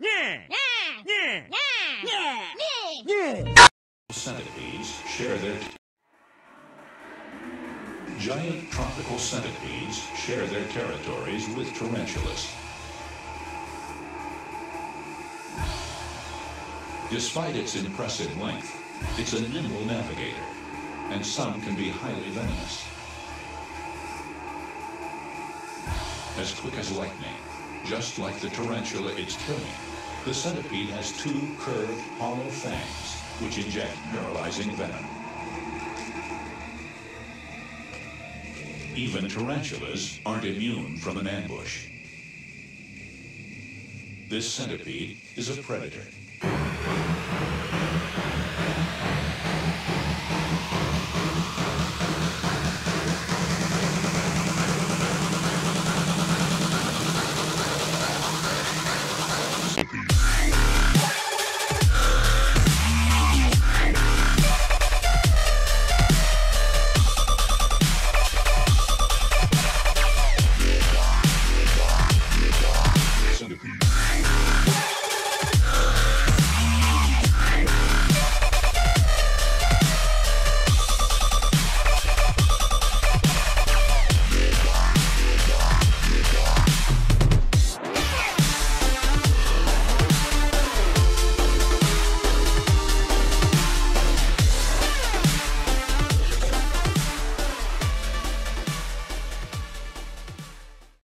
Centipedes share their... Giant tropical centipedes share their territories with tarantulas. Despite its impressive length, it's a nimble navigator, and some can be highly venomous. As quick as lightning, just like the tarantula it's killing, the centipede has two curved, hollow fangs, which inject paralyzing venom. Even tarantulas aren't immune from an ambush. This centipede is a predator.